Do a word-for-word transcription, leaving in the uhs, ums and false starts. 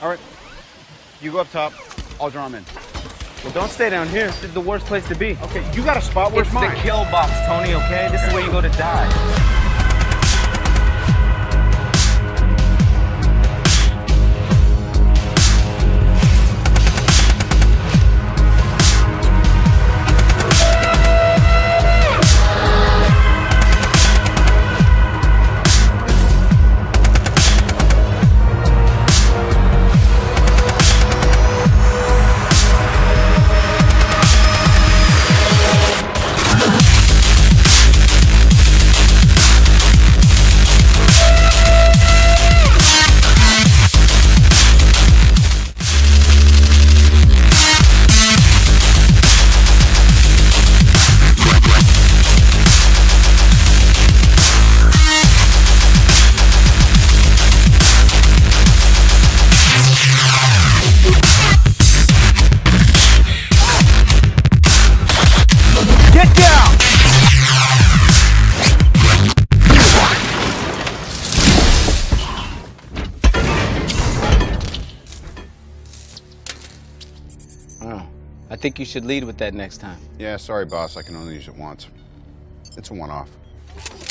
All right. You go up top. I'll draw him in. Well, don't stay down here. This is the worst place to be. Okay, you got a spot. Where's it's mine? the kill box, Tony, okay? This is where you go to die. Oh, I think you should lead with that next time. Yeah, sorry, boss. I can only use it once. It's a one-off.